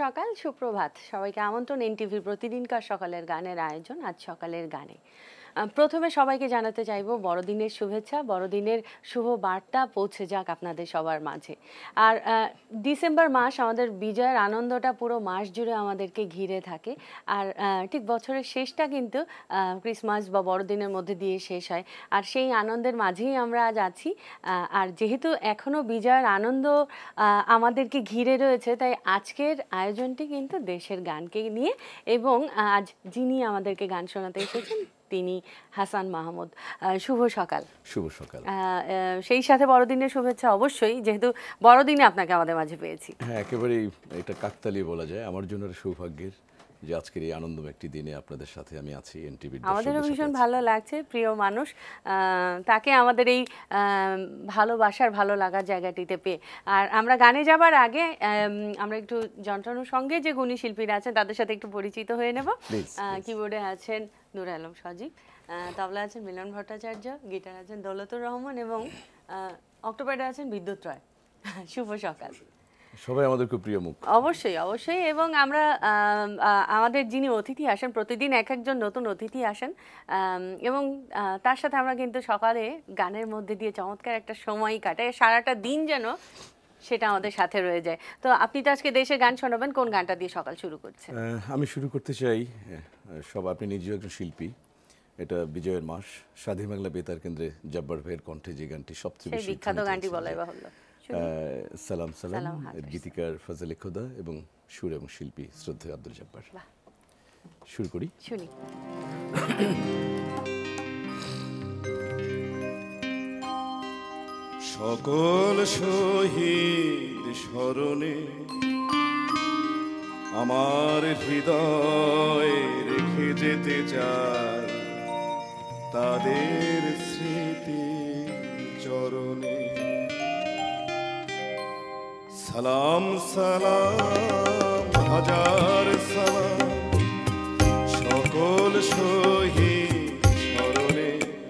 সকাল সুপ্রভাত সবাইকে আমন্ত্রণ এনটিভির প্রতিদিনকার সকালের গানের আয়োজন আজ সকালের গানে। প্রথমে সবাইকে জানাতে চাইবো বড়দিনের শুভেচ্ছা, বড়দিনের শুভ বার্তা পৌঁছে যাক আপনাদের সবার মাঝে। আর ডিসেম্বর মাস আমাদের বিজয়ের আনন্দটা পুরো মাস জুড়ে আমাদেরকে ঘিরে থাকে। আর ঠিক বছরের শেষটা কিন্তু ক্রিসমাস বা বড়দিনের মধ্যে দিয়ে শেষ হয়। আর সেই আনন্দের মাঝেই আমরা আজ আছি। আর যেহেতু এখনও বিজয়ের আনন্দ আমাদেরকে ঘিরে রয়েছে, তাই আজকের আয়োজনটি কিন্তু দেশের গানকে নিয়ে, এবং আজ যিনি আমাদেরকে গান শোনাতে এসেছেন তিনি হাসান মাহমুদ। শুভ সকাল। শুভ সকাল। সেই সাথে বড়দিনের শুভেচ্ছা অবশ্যই, যেহেতু বড়দিনে আপনাকে আমাদের মাঝে পেয়েছি। হ্যাঁ, একেবারেই এটা কাকতালীয় বলা যায়। আমার জন্য সৌভাগ্যের যে আজকের এই আনন্দময় একটি দিনে আপনাদের সাথে আমি আছি এনটিভির। আমাদেরও ভীষণ ভালো লাগছে, প্রিয় মানুষ তাকে আমাদের এই ভালোবাসার ভালো লাগার জায়গাটিতে পেয়ে। আর আমরা গানে যাবার আগে আমরা একটু যন্ত্রাণুর সঙ্গে যে গুণী শিল্পীরা আছেন তাদের সাথে একটু পরিচিত হয়ে নেব। কিবোর্ডে আছেন নূর আলম সজীব, তবলা আছেন মিলন ভট্টাচার্য, গিটার আছেন দৌলতুর রহমান এবং অক্টোপাইডে আছেন বিদ্যুৎ রয়। শুভ সকাল। সবাই আমাদের খুব প্রিয় মুখ। অবশ্যই অবশ্যই। এবং আমরা আমাদের যিনি অতিথি আসেন, প্রতিদিন এক একজন নতুন অতিথি আসেন, এবং তার সাথে আমরা কিন্তু সকালে গানের মধ্যে দিয়ে চমৎকার একটা সময় কাটাই, সারাটা দিন যেন সেটা আমাদের সাথে রয়ে যায়। তো আপনি তো আজকে দেশের গান শোনাবেন, কোন গানটা দিয়ে সকাল শুরু করছেন? আমি শুরু করতে চাই, আপনি নিজেও একজন শিল্পী, এটা বিজয়ের মাস, স্বাধীন বাংলা বেতার কেন্দ্রে জব্বার ভাইয়ের কণ্ঠে যে গানটি সবচেয়ে বেশি বিখ্যাত গানটি বলাই বাহুল্য, সালাম সালাম, গীতিকার ফজলে খোদা এবং সুর এবং শিল্পী শ্রদ্ধেয় আব্দুল জব্বার। শুরু করি, শুনি। সকল শহীদ স্মরণে আমার হৃদয় রেখে যেতে চাই তাদের স্মৃতি চরণে। সালাম সালাম হাজার সালাম সকল শহীদ স্মরণে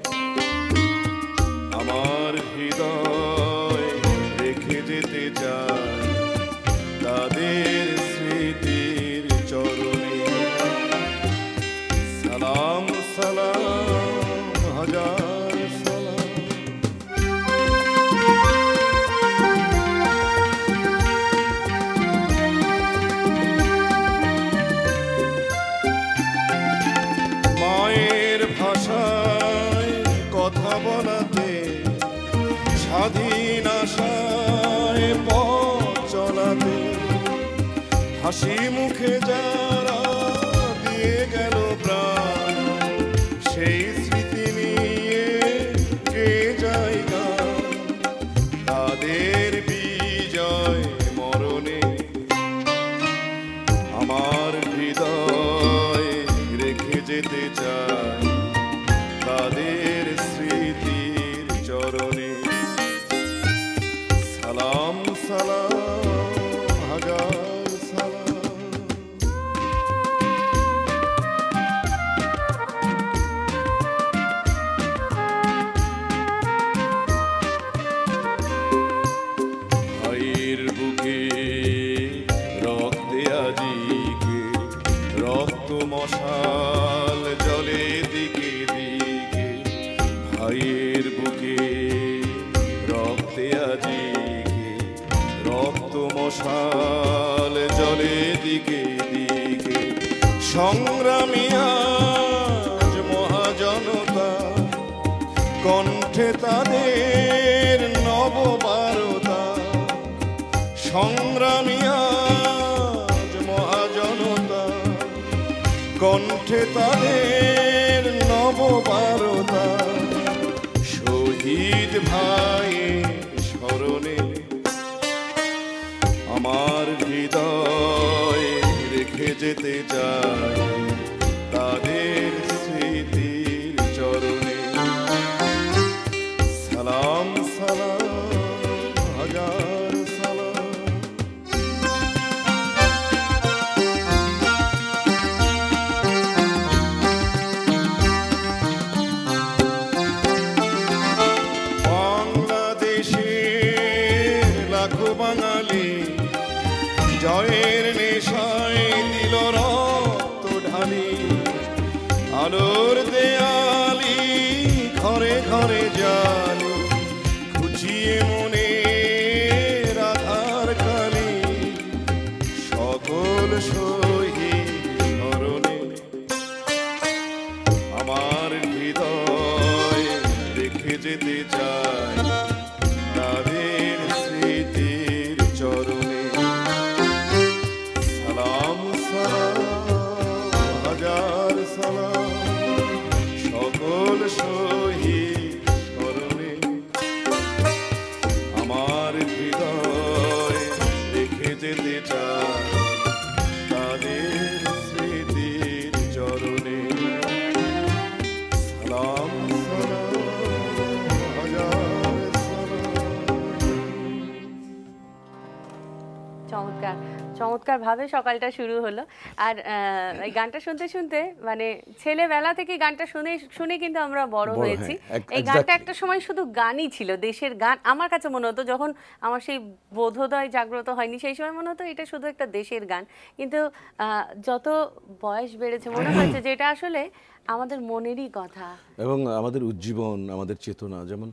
আমার হৃদয় রেখে যেতে চাই তাদের স্মৃতির চরণে। সালাম সালাম হাজার সালাম। মায়ের ভাষায় কথা বলাতে, স্বাধীন আশায় পথ চলাতে, হাসি মুখে যারা দিয়ে গেল প্রাণ, সেই স্মৃতি নিয়ে কে যায় গান তাদের বিজয় মরণে। আমার হৃদয় রেখে যেতে চাই তাদের স্মৃতির চরণে। সালাম সালাম হাজার সালাম। ভাইয়ের বুকে রক্তে আজিকে রক্ত মশাল জলে দিকে দিকে। ভাইয়ের বুকে রক্তে আজিকে রক্ত মশাল জলে দিকে দিকে। সংগ্রামী আজ মহাজনতা, কণ্ঠে তাদের নববারতা। সংগ্রামী আজ মহাজনতা, কণ্ঠে তাদের নববারতা। শহীদ ভাইয়ের স্মরণে আমার হৃদয় রেখে যেতে চাই তাদের স্মৃতির চরণে। সালাম সালাম হাজার সালাম। আলোর দেয়ালি ঘরে ঘরে জানি খুঁজিয়ে মনে রাধার কালি সকল শহীদ স্মরণে আমার হৃদয় রেখে যেতে চাই তাদের স্মৃতির চরণে সালাম সালাম হাজার সালাম সকল শহীদ স্মরণে আমার হৃদয় রেখে যেতে চাই তাদের স্মৃতির চরণে সালাম সালাম হাজার চমৎকার চমৎকার ভাবে সকালটা শুরু হলো। আর এই গানটা শুনতে শুনতে মানে ছেলেবেলা থেকে গানটা শুনে শুনে কিন্তু আমরা বড় হয়েছি। এই গানটা একটা সময় শুধু গানই ছিল, দেশের গান। আমার কাছে মনে হতো যখন আমার সেই বোধোদয় জাগ্রত হয়নি সেই সময় মনে হতো এটা শুধু একটা দেশের গান, কিন্তু যত বয়স বেড়েছে মনে হচ্ছে যে এটা আসলে আমাদের মনেরই কথা এবং আমাদের উজ্জীবন, আমাদের চেতনা। যেমন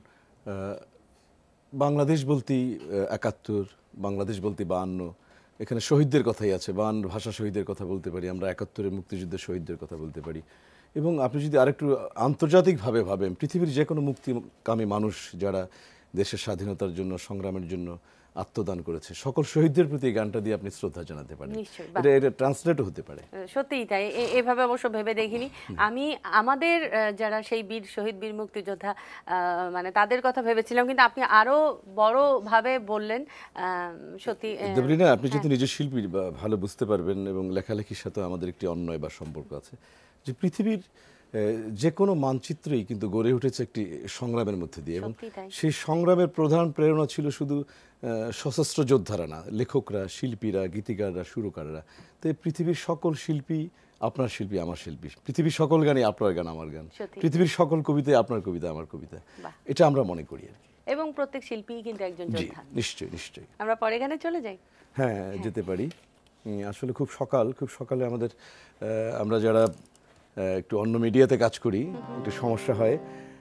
বাংলাদেশ বলতেই ৭১, বাংলাদেশ বলতে ৫২, এখানে শহীদদের কথাই আছে। ৫২ ভাষা শহীদের কথা বলতে পারি আমরা, ৭১-এর মুক্তিযুদ্ধের শহীদদের কথা বলতে পারি। এবং আপনি যদি আরেকটু আন্তর্জাতিকভাবে ভাবেন, পৃথিবীর যে কোনো মুক্তিকামী মানুষ যারা দেশের স্বাধীনতার জন্য সংগ্রামের জন্য আত্মদান করেছে, সকল শহীদদের প্রতি এই গানটা দিয়ে আপনি শ্রদ্ধা জানাতে পারেন। এটা ট্রান্সলেটও হতে পারে। সত্যিই তাই, এভাবে অবশ্য ভেবে দেখিনি আমি। আমাদের যারা সেই বীর শহীদ বীর মুক্তিযোদ্ধা মানে তাদের কথা ভেবেছিলাম, কিন্তু আপনি আরো বড় ভাবে বললেন। সত্যি দেবলিনা, আপনি যদি নিজের শিল্পী ভালো বুঝতে পারবেন, এবং লেখালেখির সাথে আমাদের একটি অন্যয় বা সম্পর্ক আছে, যে পৃথিবীর যে কোনো মানচিত্রই কিন্তু গড়ে উঠেছে একটি সংগ্রামের মধ্যে দিয়ে, এবং সেই সংগ্রামের প্রধান প্রেরণা ছিল শুধু সশস্ত্র যোদ্ধারা না, লেখকরা, শিল্পীরা, গীতিকাররা, সুরকাররা। তো পৃথিবীর সকল শিল্পী আপনার শিল্পী, আমার শিল্পী। পৃথিবীর সকল গানই আপনার গান, আমার গান। পৃথিবীর সকল কবিতায় আপনার কবিতা, আমার কবিতা। এটা আমরা মনে করি আর কি। এবং প্রত্যেক শিল্পী কিন্তু একজন যোদ্ধা। নিশ্চয়ই নিশ্চয়ই। আমরা পরে গানে চলে যাই। হ্যাঁ, যেতে পারি। আসলে খুব সকালে আমাদের, আমরা যারা একটু অন্য মিডিয়াতে কাজ করি, একটু সমস্যা হয়।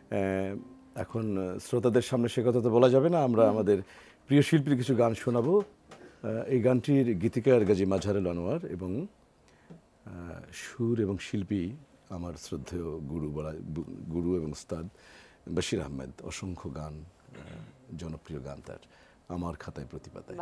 এখন শ্রোতাদের সামনে সে কথা তো বলা যাবে না। আমরা আমাদের প্রিয় শিল্পীর কিছু গান শোনাবো। এই গানটির গীতিকার গাজী মাজহারুল আনোয়ার এবং সুর এবং শিল্পী আমার শ্রদ্ধেয় গুরু এবং উস্তাদ বশির আহমেদ। অসংখ্য গান, জনপ্রিয় গান তার, আমার খাতায় প্রতিপাতায়।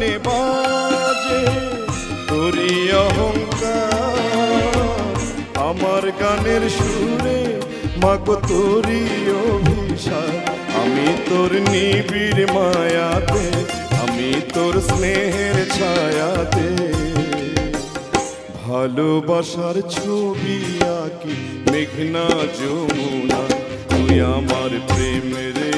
কানে বাজে তোরই অহংকার, আমার গানের সুরে মাগো তোরই অভিশাপ। আমি তোর নিবিড় মায়াতে, আমি তোর স্নেহের ছায়াতে ভালোবাসার ছবি আঁকি মেঘনা যমুনা, তুই আমার প্রেম রে।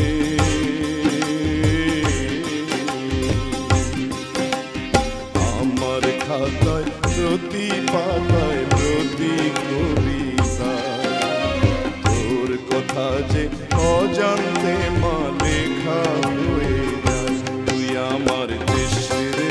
আমার খাতায় প্রতি পাতায় প্রতি কবিতায় তোর কথা যে অজান্তে মা লেখা হয়ে যায়, তুই আমার দেশ রে।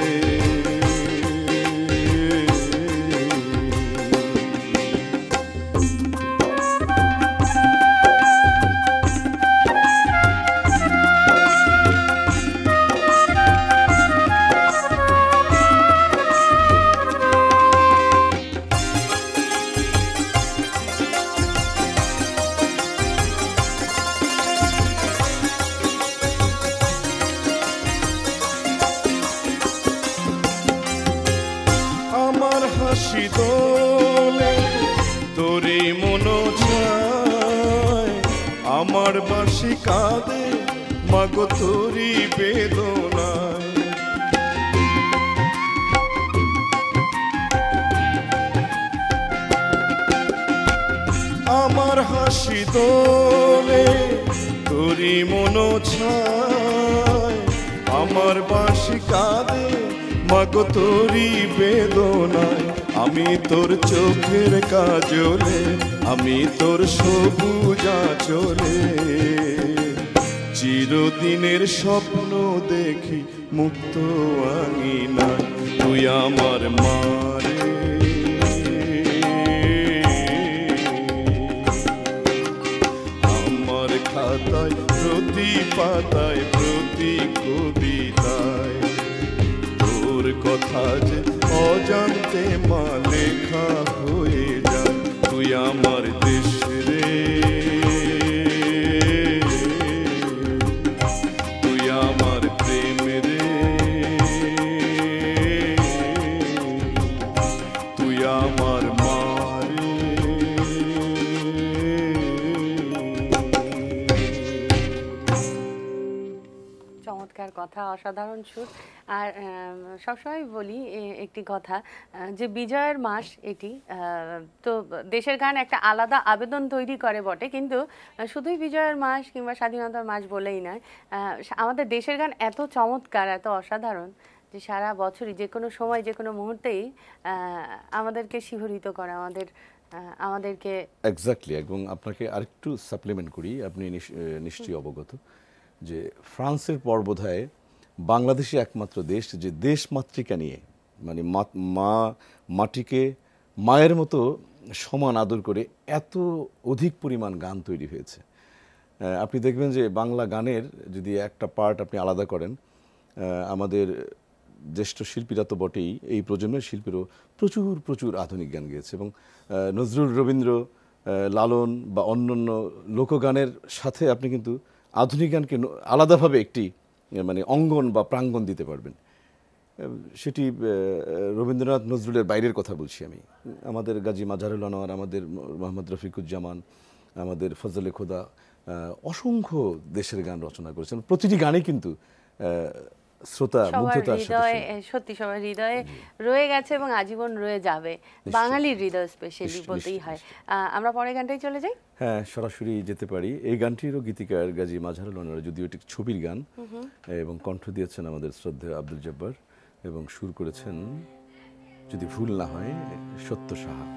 হাসি দোলে তোরে মন ছায়, আমার বাঁশি কাঁদে মাগো তোরি বেদনায়। আমার হাসি দোলে তোরি মন ছায়, আমার বাঁশি কাঁদে মাগো তোরি বেদনায়। আমি তোর চোখের কাজলে, আমি তোর সবুজ আঁচলে চিরদিনের স্বপ্ন দেখি মুক্ত আঙিনায়, তুই আমার মারে। আমার খাতায় প্রতি পাতায় প্রতি কবিতায় তোর কথা যে অজান্তে মা লেখা হয়ে যায়, তুই আমার দেশ রে। তুই আমার প্রেম রে, তুই আমার মা রে। চমৎকার কথা, অসাধারণ সুর। আর সবসময় বলি একটি কথা যে বিজয়ের মাস এটি, তো দেশের গান একটা আলাদা আবেদন তৈরি করে বটে, কিন্তু শুধুই বিজয়ের মাস কিংবা স্বাধীনতার মাস বলেই নয়, আমাদের দেশের গান এত চমৎকার, এত অসাধারণ যে সারা বছরই যে কোনো সময় যে কোনো মুহূর্তেই আমাদেরকে শিহরিত করে, আমাদেরকে এক্স্যাক্টলি। এবং আপনাকে আরেকটু সাপ্লিমেন্ট করি, আপনি নিশ্চয়ই অবগত যে ফ্রান্সের পর বোধহয় বাংলাদেশই একমাত্র দেশ যে দেশ মাতৃকা নিয়ে, মানে মাটিকে মায়ের মতো সমান আদর করে এত অধিক পরিমাণ গান তৈরি হয়েছে। আপনি দেখবেন যে বাংলা গানের যদি একটা পার্ট আপনি আলাদা করেন, আমাদের জ্যেষ্ঠ শিল্পীরা তো বটেই, এই প্রজন্মের শিল্পীরও প্রচুর প্রচুর আধুনিক গান গেয়েছে। এবং নজরুল, রবীন্দ্র, লালন বা অন্যান্য লোকগানের সাথে আপনি কিন্তু আধুনিক গানকে আলাদাভাবে একটি মানে অঙ্গন বা প্রাঙ্গণ দিতে পারবেন। সেটি রবীন্দ্রনাথ নজরুলের বাইরের কথা বলছি আমি। আমাদের গাজী মাজহারুল আনোয়ার, আমাদের মোহাম্মদ রফিকুজ্জামান, আমাদের ফজলে খোদা অসংখ্য দেশের গান রচনা করেছেন। প্রতিটি গানে কিন্তু শ্রোতা মুগ্ধতার সাথে সত্যি সবার হৃদয়ে রয়ে গেছে এবং আজীবন রয়ে যাবে, বাঙালির হৃদয় স্পেশালি বলতেই হয়। আমরা পরের গানটাই চলে যাই। হ্যাঁ, সরাসরি যেতে পারি। এই গানটিরও গীতিকার গাজী মাজহারুল আনোয়ার, যদিও এটি ছবির গান, এবং কণ্ঠ দিয়েছেন আমাদের শ্রদ্ধেয় আব্দুল জব্বার, এবং সুর করেছেন যদি ভুল না হয় সত্য সাহা।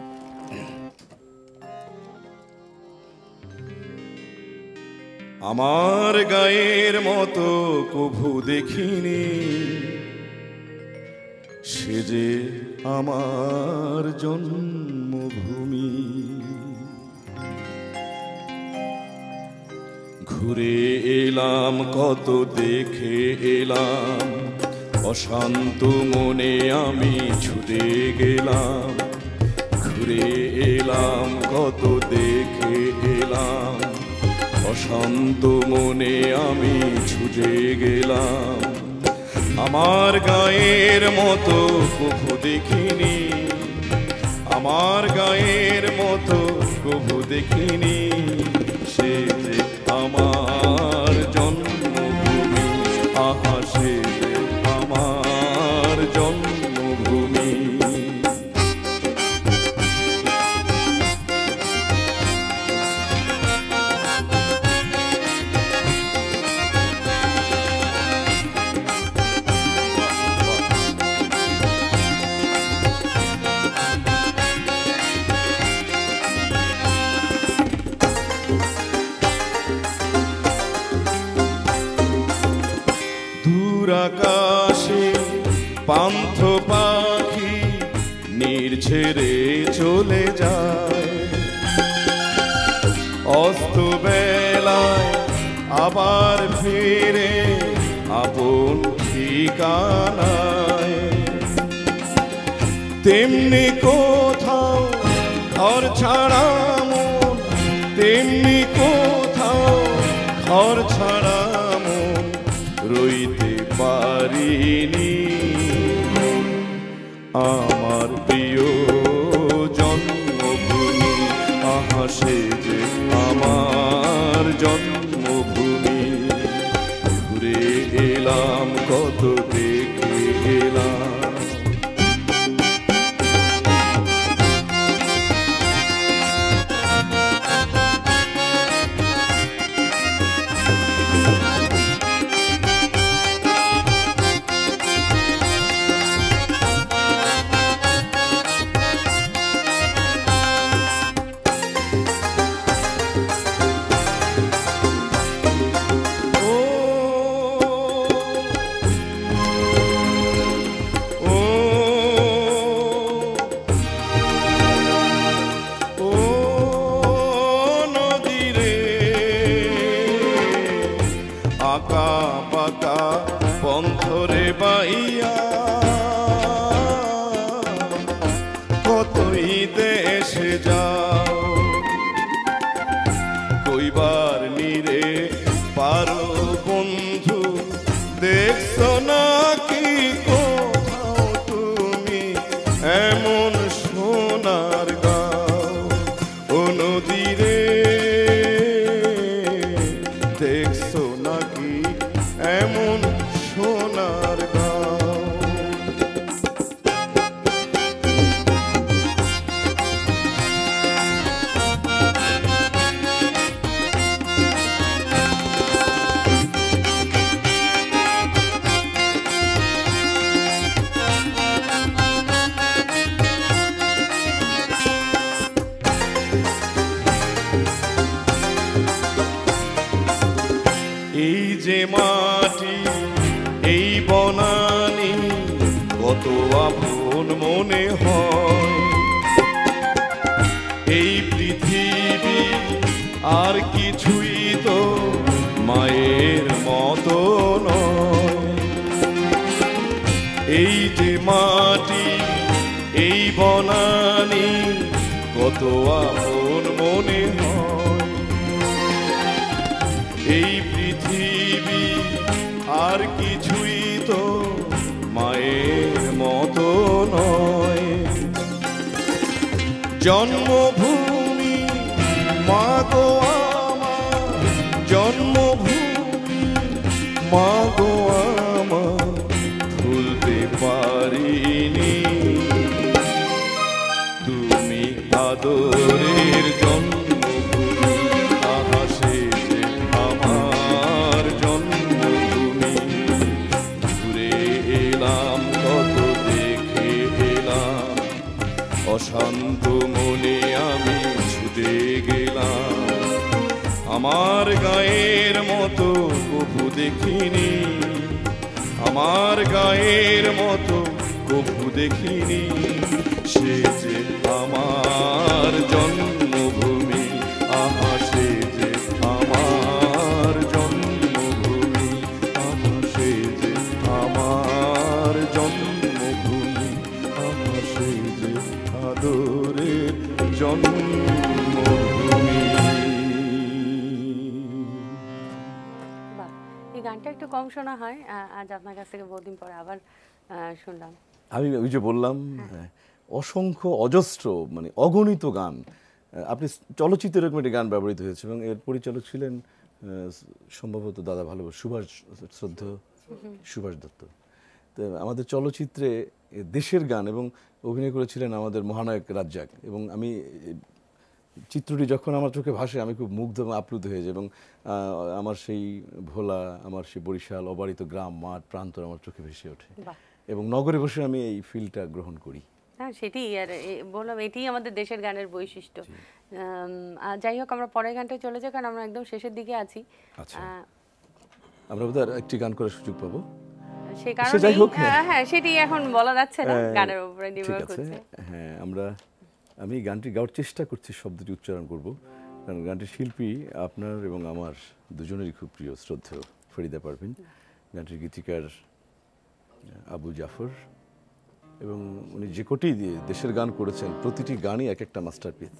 আমার গায়ের মতো কভু দেখিনি, সে যে আমার জন্মভূমি। ঘুরে এলাম কত, দেখে এলাম, অশান্ত মনে আমি ছুটে গেলাম। ঘুরে এলাম কত, দেখে এলাম, অশান্ত মনে আমি ছুটে গেলাম। আমার গায়ের মতো কভু দেখিনি, আমার গায়ের মতো কভু দেখিনি, সে যে আমার জন্মভূমি, আহা সে যে আমার জন্মভূমি। আকাশে পান্থ পাখি নির্ঝরে চলে যায়, অস্ত বেলায় আবার ফিরে আপন ঠিকানায়। তেমনি কোথাও ঘর ছাড়া মন, তেমনি কোথাও ঘর ছাড়া মন রইতে পারিনি। আমার প্রিয় জন্মভূমি, আহা সে যে আমার জন্মভূমি। ঘুরে এলাম কত দেখে এলাম, পন্থরে বাইয়া কতই দেশে যাও, কইবার নিরে পারো বন্ধু, দেখছো নাকি কোথাও তুমি এমন সোনার গাও। ও নদীরে দেখছো নাকি এমন সোনার গাও। এই যে মাটি, এই বনানি কত আপন মনে হয়। এই পৃথিবী আর কিছুই তো মায়ের মতো নয়। এই যে মাটি, এই বনানি কত আপন মনে হয়। এই পৃথিবী আর কিছুই তো মায়ের মতো নয়। জন্মভূমি মা গো আমার, জন্মভূমি মা গো আমার, ভুলতে পারিনি। তুমি আদরের জন্মভূমি, আহা সে যে আমার জন্মভূমি। ঘুরে এলাম কত দেখে এলাম, অশান্ত মনে আমি ছুটে গেলাম। আমার গায়ের মতো কভু দেখিনি, আমার গায়ের মতো কভু দেখিনি, সে যে আমার জন্মভূমি, আহা সে যে আমার জন্মভূমি, আহা সে যে আমার জন্মভূমি, আহা সে যে আদরের জন্মভূমি। বাহ, এই গানটা একটু একটু কম শোনা হয়, আজ আপনার কাছ থেকে বহুদিন পরে আবার শুনলাম। আমি ওই যে বললাম অসংখ্য অজস্র মানে অগণিত গান, আপনি চলচ্চিত্রে এরকম একটি গান ব্যবহৃত হয়েছে এবং এর পরিচালক ছিলেন সম্ভবত দাদা ভালোবাসা শ্রদ্ধেয় সুভাষ দত্ত। তো আমাদের চলচ্চিত্রে দেশের গান এবং অভিনয় করেছিলেন আমাদের মহানায়ক রাজ্জাক, এবং আমি চিত্রটি যখন আমার চোখে ভাসে আমি খুব মুগ্ধ এবং আপ্লুত হয়ে যাই, এবং আমার সেই ভোলা, আমার সেই বরিশাল অবারিত গ্রাম মাঠ প্রান্তর আমার চোখে ভেসে ওঠে এবং নগরে বসে আমি এই ফিলটা গ্রহণ করি। হ্যাঁ, সেটি আর বললাম এটি আমাদের দেশের গানের বৈশিষ্ট্য। যাই হোক, আমরা পরের গানটায় চলে যাই, কারণ আমরা একদম শেষের দিকে আছি। আচ্ছা, আমরা বোধহয় একটি গান করার সুযোগ পাবো, সেই কারণে হ্যাঁ সেটি এখন বলা যাচ্ছে না, গানের উপরে নির্ভর করছে। হ্যাঁ, আমি গানটি গাওয়ার চেষ্টা করছি, শব্দটি উচ্চারণ করব, কারণ গানটির শিল্পী আপনার এবং আমার দুজনেরই খুব প্রিয় শ্রদ্ধেয় ফরিদা পারভিন, গানটির গীতিকার আবু জাফর, এবং উনি যে কোটি দেশের গান করেছেন প্রতিটি গানই এক একটা মাস্টারপিস।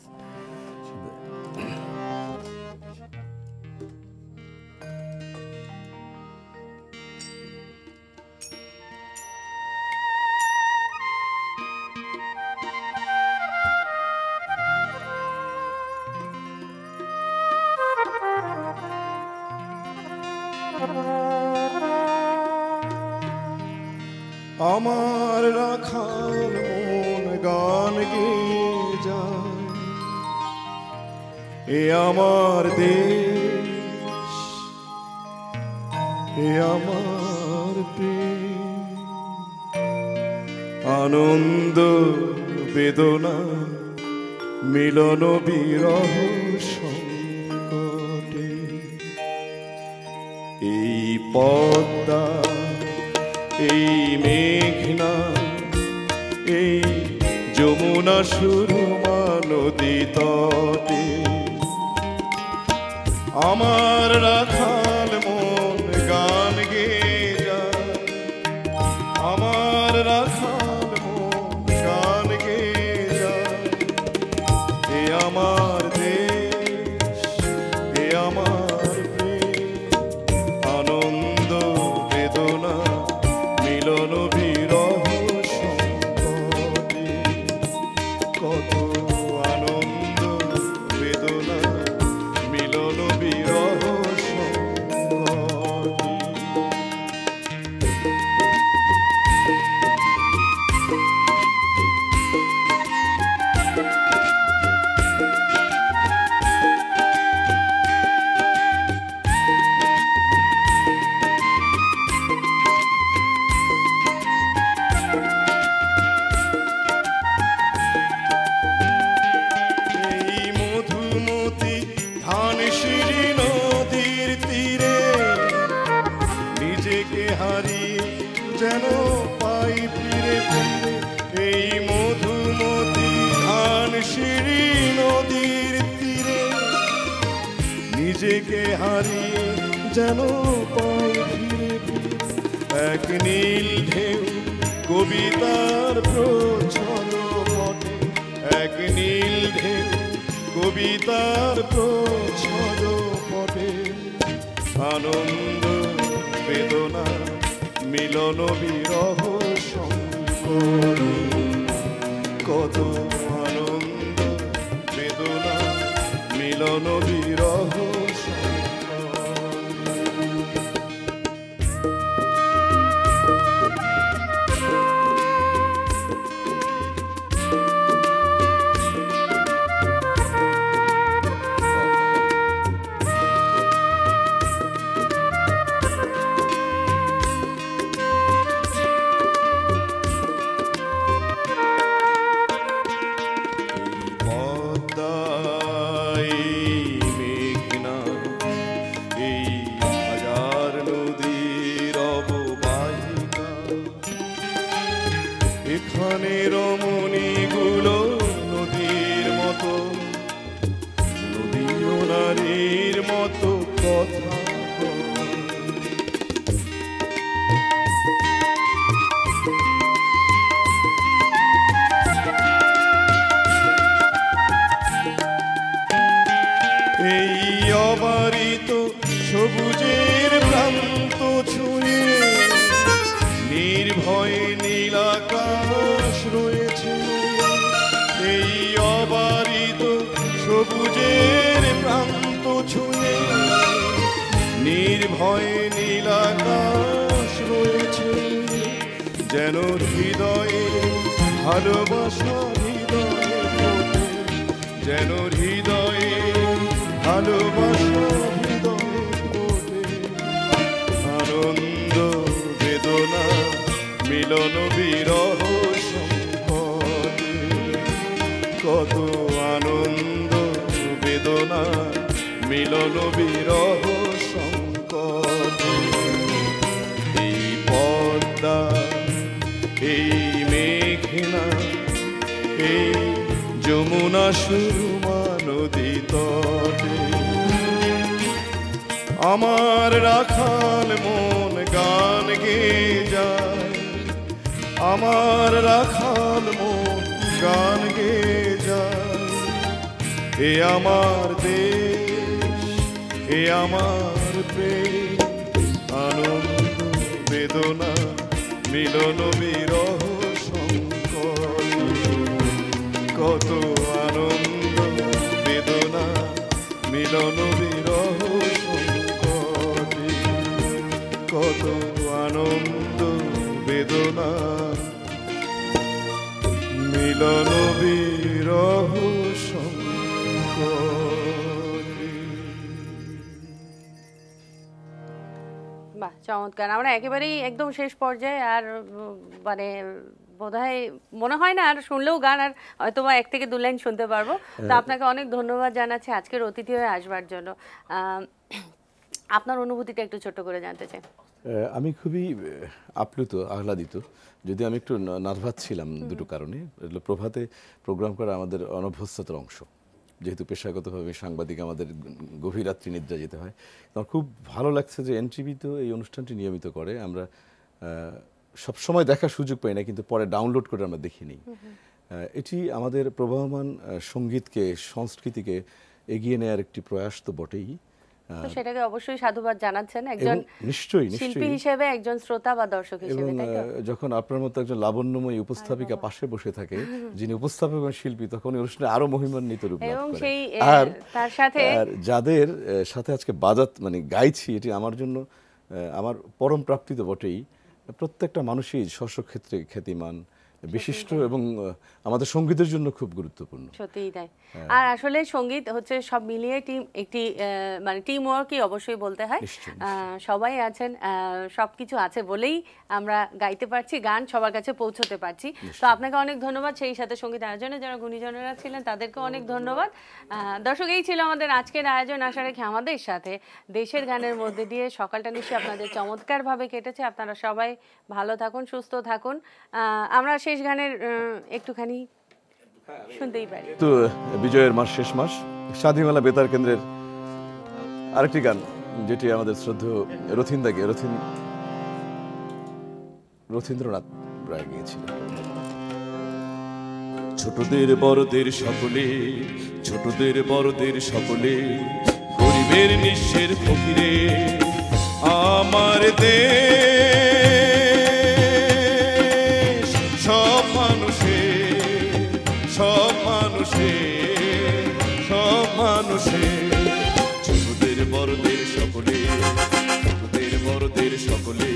আমার রাখাল মন গান গেয়ে যায়, এ আমার দেশ, এ আমার প্রেম, আনন্দ বেদনা মিলন বিরহ সংকটে, এই পদ্মা এই মেঘনা এই যমুনা সুরমা নদী তটে, আমার রাখাল মন গান গেয়ে যায়, আমার রাখাল মন গান গেয়ে যায়, এ আমার দেশ, এ আমার প্রেম, আনন্দ বেদনা মিলন বিরহ সংকটে, কত আনন্দ বেদনা মিলন বিরহ সংকটে। যেন পাই ফিরে ফিরে এই মধুমতি ধান সিঁড়ি নদীর তীরে, নিজেকে হারিয়ে যেন পাই ফিরে ফিরে এক নীল ঢেউ কবিতার প্রচ্ছদ পটে, এক নীল ঢেউ কবিতার প্রচ্ছদ পটে, আনন্দ বেদনা মিলন বিরহ সংকটে, কত আনন্দ বেদনা মিলন বিরহ মেঘনা ভয়ে নীল আকাশ রয়েছে, যেন হৃদয়ে ভালোবাসা হৃদয়ে ফোটে, যেন হৃদয়ে ভালোবাসা হৃদয়ে ফোটে। আনন্দ বেদনা মিলন বিরহ সংকটে, কত আনন্দ বেদনা মিলন বিরহ সংকটে। এই পদ্মা এই মেঘনা এই যমুনা সুরমা নদী তটে, আমার রাখাল মন গান গেয়ে যায়, আমার রাখাল মন গান গেয়ে যায়। এ আমার দেশ এ আমার প্রেম, আনন্দ বেদনা মিলন বিরহ সংকটে, কত আনন্দ বেদনা মিলন বিরহ সংকটে, কত আনন্দ বেদনা মিলন বিরহ সংকটে। বাহ, চমৎকার। আমরা একেবারেই একদম শেষ পর্যায়ে, আর মানে বোধহয় মনে হয় না আর শুনলেও গান আর হয়তোবা 1 থেকে 2 লাইন শুনতে পারবো। তো আপনাকে অনেক ধন্যবাদ জানাচ্ছি আজকের অতিথি হয়ে আসবার জন্য। আপনার অনুভূতিটা একটু ছোট্ট করে জানতে চাই। আমি খুবই আপ্লুত আহ্লাদিত, যদি আমি একটু নার্ভাস ছিলাম দুটো কারণে। প্রভাতে প্রোগ্রাম করা আমাদের অনভ্যস্ততার অংশ, যেহেতু পেশাগতভাবে সাংবাদিক, আমাদের গভীর রাত্রি নিদ্রা যেতে হয়। আমার খুব ভালো লাগছে যে এনটিভি তো এই অনুষ্ঠানটি নিয়মিত করে। আমরা সবসময় দেখার সুযোগ পাই না, কিন্তু পরে ডাউনলোড করে আমরা দেখি নিই। এটি আমাদের প্রবাহমান সঙ্গীতকে, সংস্কৃতিকে এগিয়ে নেওয়ার একটি প্রয়াস তো বটেই। তো সেটাকে অবশ্যই সাধুবাদ জানাচ্ছেন একজন নিশ্চয়ই শিল্পী হিসেবে, একজন শ্রোতা বা দর্শক হিসেবে। যখন আপনার মতো একজন লাবণ্যময়ী উপস্থাপিকা পাশে বসে থাকে, যিনি উপস্থাপক এবং শিল্পী, তখন এই অনুষ্ঠানে আরো মহিমান্বিত রূপ লাভ করে। আর তার সাথে যাদের সাথে আজকে মানে গাইছি, এটি আমার জন্য আমার পরম প্রাপ্তি তো বটেই। প্রত্যেকটা মানুষই স্বস্বক্ষেত্রে খ্যাতিমান, বিশিষ্ট এবং আমাদের সঙ্গীতের জন্য খুব গুরুত্বপূর্ণ। সত্যিই তাই। আর আসলে সঙ্গীত হচ্ছে সব মিলিয়ে একটি মানে টিম ওয়ার্কই অবশ্যই বলতে হয়। সবাই আছেন, সবকিছু আছে বলেই আমরা গাইতে পারছি, গান সবার কাছে পৌঁছতে পারছি। তো আপনাকে অনেক ধন্যবাদ। সেই সাথে সঙ্গীত আয়োজনে যারা গুণীজনেরা ছিলেন তাদেরকে অনেক ধন্যবাদ। দর্শক, এই ছিল আমাদের আজকের আয়োজন। আশা রাখি আমাদের সাথে দেশের গানের মধ্যে দিয়ে সকালটা নিশ্চয়ই আপনাদের চমৎকারভাবে কেটেছে। আপনারা সবাই ভালো থাকুন, সুস্থ থাকুন। আমরা শেষ গানের একটুখানি শুনতেই পারি। তো বিজয়ের মাস, শেষ মাস, স্বাধীনতা বেতার কেন্দ্রের আরেকটি গান, যেটি আমাদের শ্রদ্ধেয় রথীন্দ্রনাথ রায় গিয়েছিলেন। ছোটদের বড়দের সকলে, ছোটদের বড়দের সকলে, গরিবের নিঃস্বের ফকিরে আমার দেশ, সব মানুষের, সব মানুষের, সব মানুষের, ছোটদের বড়দের সকলে, ছোটদের বড়দের সকলে।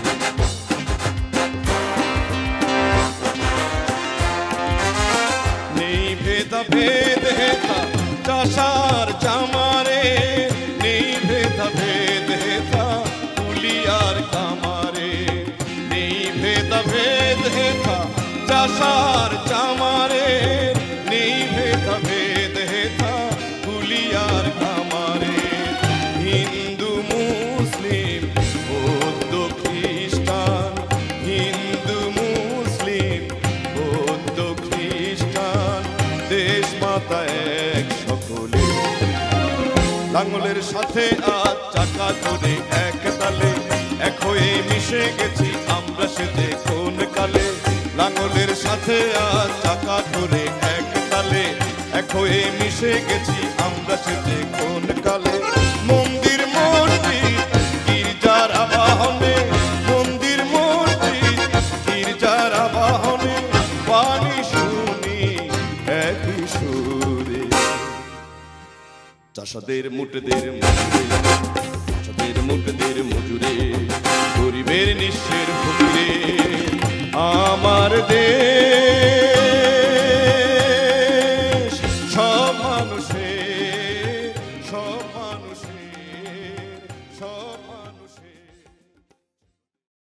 নেই ভেদা ভেদ হেতা চাষার চামারে, নেই ভেদা ভেদ হেতা কুলিয়ার কামারে, নেই ভেদা ভেদ হেতা চাষার চামারে, নেই ভেদা ভেদ হেতা কুলিয়ার কামারে। হিন্দু মুসলিম বৌদ্ধ খ্রিস্টান, হিন্দু মুসলিম বৌদ্ধ খ্রিস্টান, দেশ মাতা এক সকলে। লাঙ্গলের সাথে আজ চাকা ধরে এক তালে, এক হয়ে মিশে গেছি আমরা সেজে কোন কালে। লাঙ্গলের সাথে আজ চাকা ধরে এক তালে, এক হয়ে মিশে গেছি আমরা সেজে কোন কালে। মন্দির মসজিদ গির্জার আবাহনে, মন্দির মসজিদ গির্জার আবাহনে, বাণী শুনি একই সুরে। চাষাদের মুটদের মুটে, চাষাদের শ্রমকদের মজুরে গরিবের নিঃস্ব